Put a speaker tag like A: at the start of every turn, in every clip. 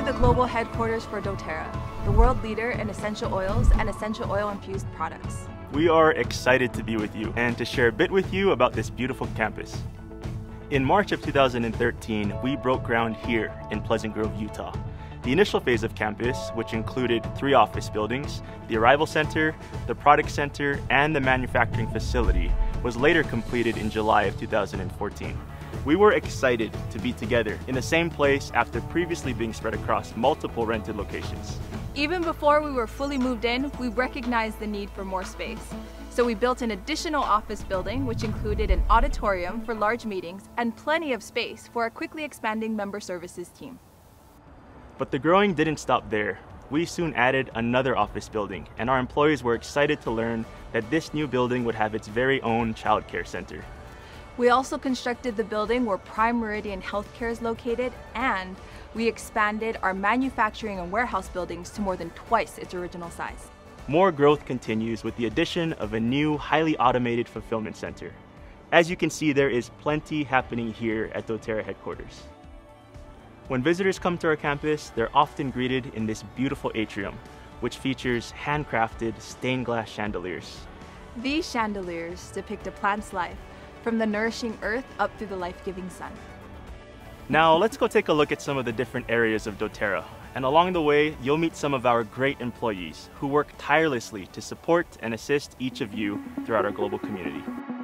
A: the global headquarters for doTERRA, the world leader in essential oils and essential oil-infused products.
B: We are excited to be with you and to share a bit with you about this beautiful campus. In March of 2013, we broke ground here in Pleasant Grove, Utah. The initial phase of campus, which included 3 office buildings, the Arrival Center, the Product Center, and the manufacturing facility, was later completed in July of 2014. We were excited to be together in the same place after previously being spread across multiple rented locations.
A: Even before we were fully moved in, we recognized the need for more space. So we built an additional office building, which included an auditorium for large meetings and plenty of space for our quickly expanding member services team.
B: But the growing didn't stop there. We soon added another office building, and our employees were excited to learn that this new building would have its very own childcare center.
A: We also constructed the building where Prime Meridian Healthcare is located, and we expanded our manufacturing and warehouse buildings to more than twice its original size.
B: More growth continues with the addition of a new, highly automated fulfillment center. As you can see, there is plenty happening here at doTERRA headquarters. When visitors come to our campus, they're often greeted in this beautiful atrium, which features handcrafted stained glass chandeliers.
A: These chandeliers depict a plant's life, from the nourishing earth up through the life-giving sun.
B: Now let's go take a look at some of the different areas of doTERRA. And along the way, you'll meet some of our great employees who work tirelessly to support and assist each of you throughout our global community.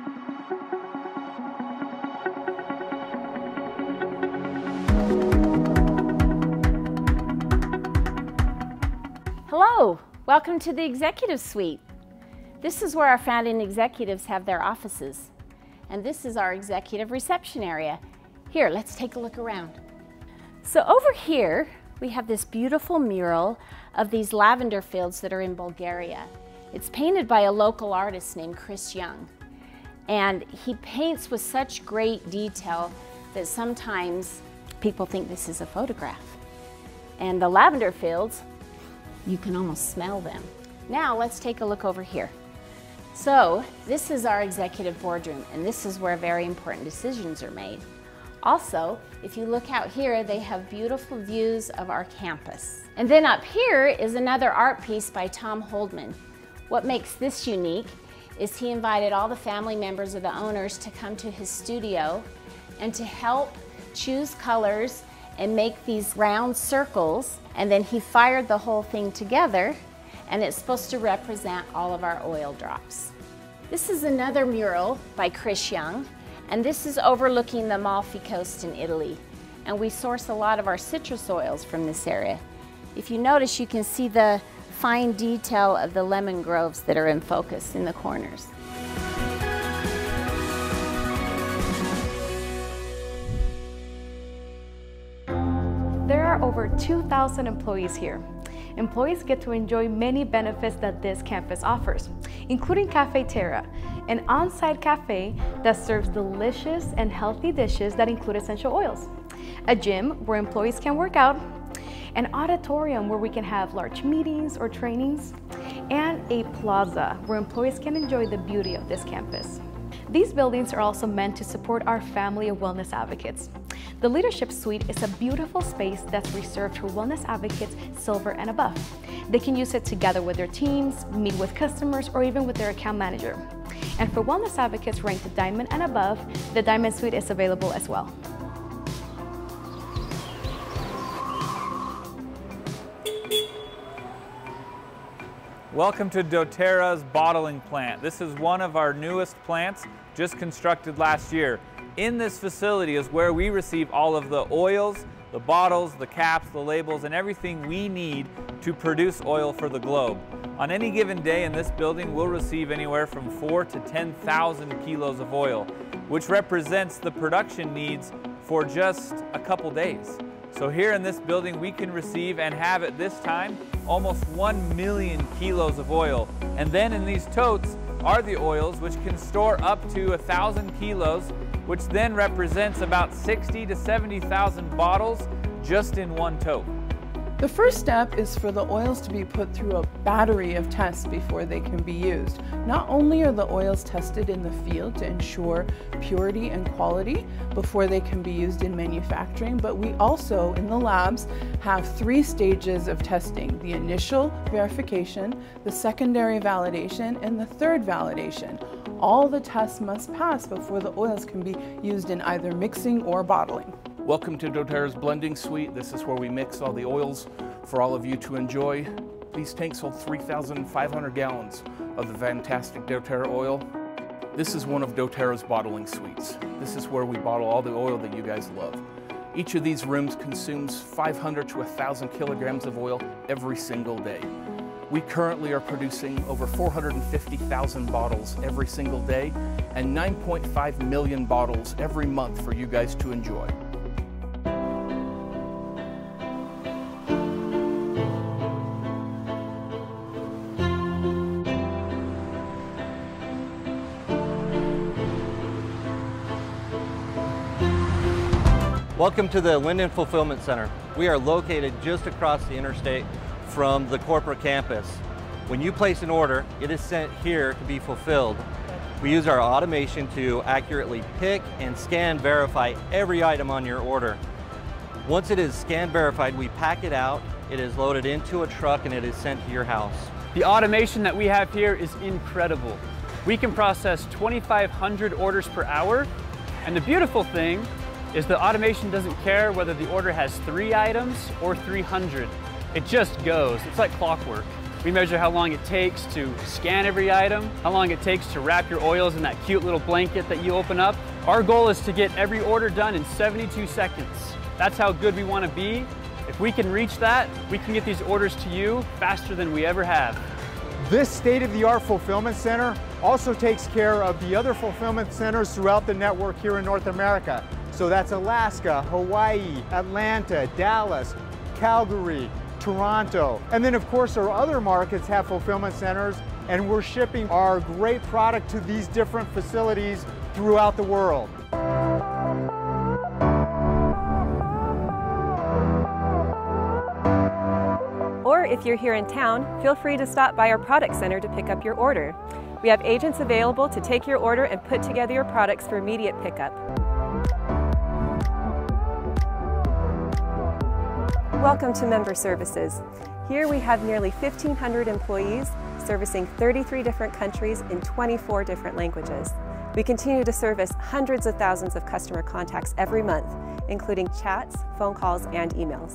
C: Hello, welcome to the Executive Suite. This is where our founding executives have their offices. And this is our executive reception area. Here, let's take a look around. So over here, we have this beautiful mural of these lavender fields that are in Bulgaria. It's painted by a local artist named Chris Young. And he paints with such great detail that sometimes people think this is a photograph. And the lavender fields, you can almost smell them. Now let's take a look over here. So this is our executive boardroom, and this is where very important decisions are made. Also, if you look out here, they have beautiful views of our campus. And then up here is another art piece by Tom Holdman. What makes this unique is he invited all the family members of the owners to come to his studio and to help choose colors and make these round circles, and then he fired the whole thing together, and it's supposed to represent all of our oil drops. This is another mural by Chris Young, and this is overlooking the Amalfi Coast in Italy. And we source a lot of our citrus oils from this area. If you notice, you can see the fine detail of the lemon groves that are in focus in the corners.
D: There are over 2,000 employees here. Employees get to enjoy many benefits that this campus offers, including Captivated, an on-site cafe that serves delicious and healthy dishes that include essential oils, a gym where employees can work out, an auditorium where we can have large meetings or trainings, and a plaza where employees can enjoy the beauty of this campus. These buildings are also meant to support our family of wellness advocates. The Leadership Suite is a beautiful space that's reserved for wellness advocates Silver and above. They can use it together with their teams, meet with customers, or even with their account manager. And for wellness advocates ranked Diamond and above, the Diamond Suite is available as well.
E: Welcome to doTERRA's bottling plant. This is one of our newest plants, just constructed last year. In this facility is where we receive all of the oils, the bottles, the caps, the labels, and everything we need to produce oil for the globe. On any given day in this building, we'll receive anywhere from 4,000 to 10,000 kilos of oil, which represents the production needs for just a couple days. So here in this building, we can receive and have at this time almost 1 million kilos of oil. And then in these totes are the oils, which can store up to 1,000 kilos, which then represents about 60 to 70,000 bottles just in one tote.
F: The first step is for the oils to be put through a battery of tests before they can be used. Not only are the oils tested in the field to ensure purity and quality before they can be used in manufacturing, but we also, in the labs, have 3 stages of testing: the initial verification, the secondary validation, and the third validation. All the tests must pass before the oils can be used in either mixing or bottling.
G: Welcome to doTERRA's blending suite. This is where we mix all the oils for all of you to enjoy. These tanks hold 3,500 gallons of the fantastic doTERRA oil. This is one of doTERRA's bottling suites. This is where we bottle all the oil that you guys love. Each of these rooms consumes 500 to 1,000 kilograms of oil every single day. We currently are producing over 450,000 bottles every single day and 9.5 million bottles every month for you guys to enjoy.
H: Welcome to the Linden Fulfillment Center. We are located just across the interstate from the corporate campus. When you place an order, it is sent here to be fulfilled. We use our automation to accurately pick and scan verify every item on your order. Once it is scanned verified, we pack it out, it is loaded into a truck, and it is sent to your house.
I: The automation that we have here is incredible. We can process 2,500 orders per hour, and the beautiful thing is the automation doesn't care whether the order has 3 items or 300. It just goes. It's like clockwork. We measure how long it takes to scan every item, how long it takes to wrap your oils in that cute little blanket that you open up. Our goal is to get every order done in 72 seconds. That's how good we want to be. If we can reach that, we can get these orders to you faster than we ever have.
J: This state-of-the-art fulfillment center also takes care of the other fulfillment centers throughout the network here in North America. So that's Alaska, Hawaii, Atlanta, Dallas, Calgary, Toronto. And then of course our other markets have fulfillment centers, and we're shipping our great product to these different facilities throughout the world.
K: Or if you're here in town, feel free to stop by our product center to pick up your order. We have agents available to take your order and put together your products for immediate pickup. Welcome to Member Services. Here we have nearly 1,500 employees servicing 33 different countries in 24 different languages. We continue to service hundreds of thousands of customer contacts every month, including chats, phone calls, and emails.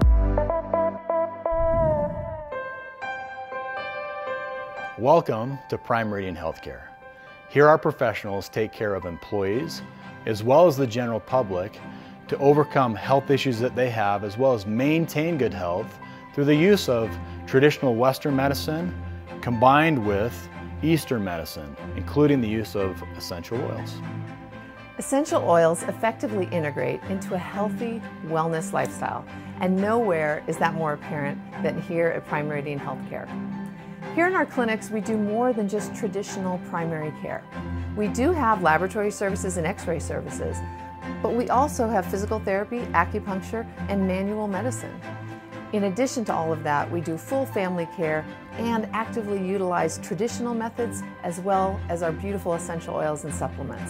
L: Welcome to Prime Meridian Healthcare. Here our professionals take care of employees as well as the general public to overcome health issues that they have, as well as maintain good health through the use of traditional Western medicine combined with Eastern medicine, including the use of essential oils.
M: Essential oils effectively integrate into a healthy wellness lifestyle, and nowhere is that more apparent than here at Prime Meridian Healthcare. Here in our clinics, we do more than just traditional primary care. We do have laboratory services and x-ray services, but we also have physical therapy, acupuncture, and manual medicine. In addition to all of that, we do full family care and actively utilize traditional methods as well as our beautiful essential oils and supplements.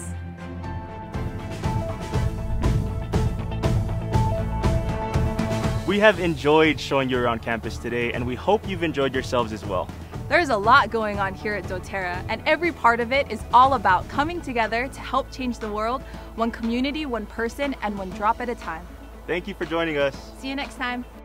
B: We have enjoyed showing you around campus today, and we hope you've enjoyed yourselves as well.
A: There's a lot going on here at doTERRA, and every part of it is all about coming together to help change the world, one community, one person, and one drop at a time.
B: Thank you for joining us.
A: See you next time.